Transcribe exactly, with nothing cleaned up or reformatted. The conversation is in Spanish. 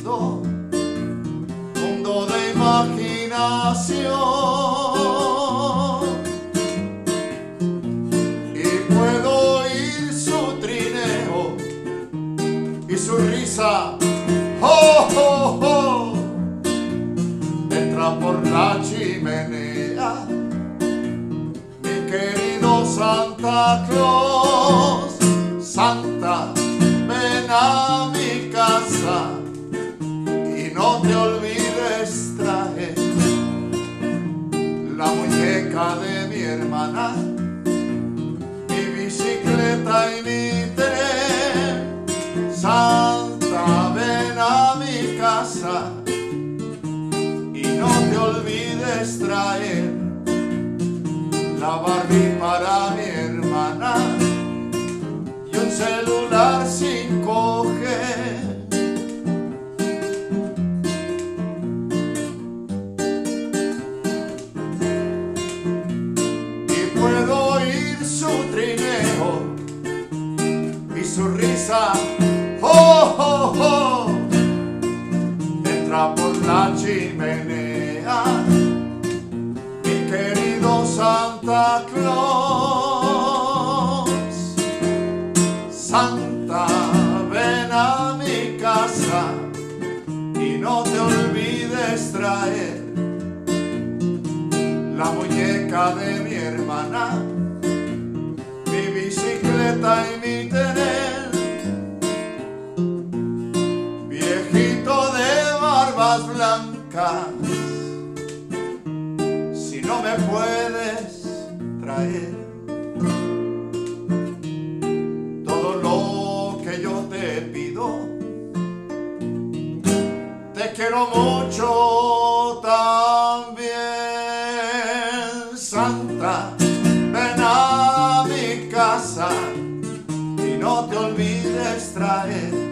mundo, mundo de imaginación, y puedo oír su trineo y su risa. ¡Oh, oh, oh! Entra por la chimenea mi querido Santa Claus. Santa, ven a mi casa y no te olvides traer la muñeca de mi hermana, mi bicicleta y mi tren. Santa, ven a mi casa y no te olvides traer la Barbie para mi hermana y un celular cinco G. Y puedo oír su trineo y su risa. ¡Oh, oh, oh! Entra por la chimenea mi querido Santa Claus. Santa, ven a mi casa y no te olvides traer la muñeca de mi hermana, mi bicicleta y mi tren. Viejito de barbas blancas, si no me puedes traer todo lo que yo te pido, te quiero mucho también. Santa, ven a mi casa y no te olvides traer